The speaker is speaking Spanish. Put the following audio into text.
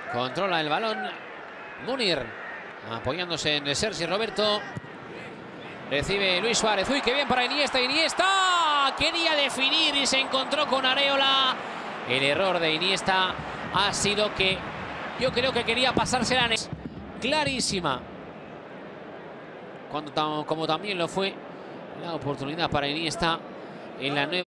Controla el balón Munir, apoyándose en Sergi Roberto. Recibe Luis Suárez. Uy, qué bien para Iniesta. Iniesta quería definir y se encontró con Areola. El error de Iniesta ha sido que yo creo que quería pasársela clarísima. Como también lo fue la oportunidad para Iniesta en la nueva.